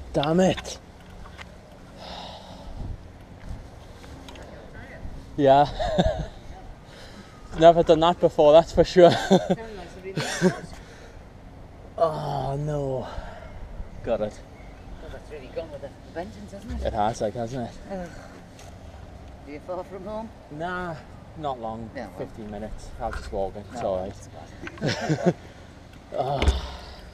Damn it. Yeah. Never done that before, that's for sure. Oh no. Got it. Well, that's really gone with a vengeance, hasn't it? It has, like, hasn't it? Are you far from home? Nah, not long. Yeah, well. 15 minutes. I'll just walk it. It's No, alright. it's fine. Oh.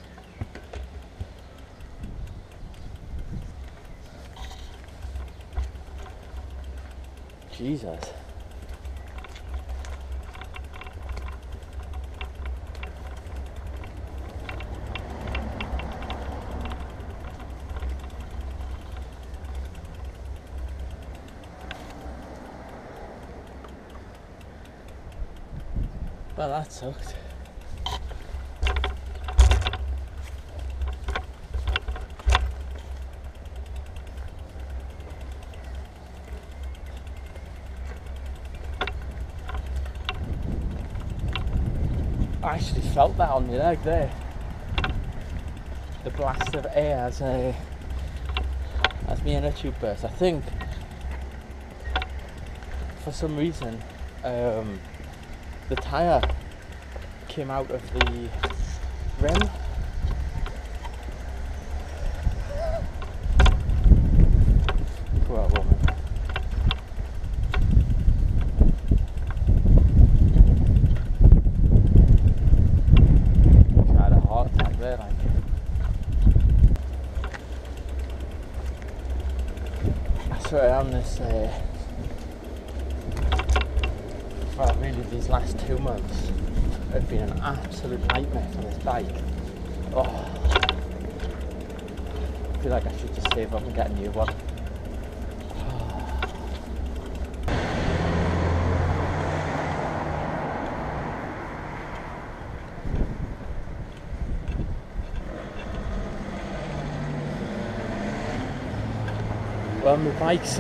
Jesus. Well, that sucked. I actually felt that on my leg there. The blast of air as my inner tube burst. I think for some reason the tyre came out of the rim. Poor woman. She had a heart attack there, like. I swear on this well, really these last 2 months have been an absolute nightmare for this bike. Oh, I feel like I should just save up and get a new one. Well, my bike's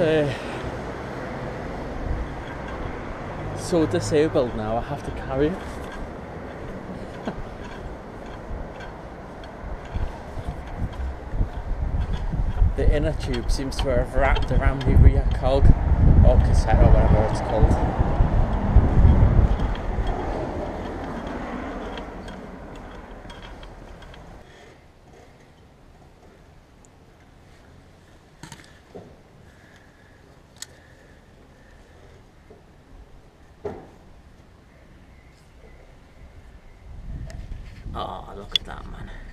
so disabled now, I have to carry it. The inner tube seems to have wrapped around the rear cog, or cassette, or whatever it's called. Oh, look at that, man.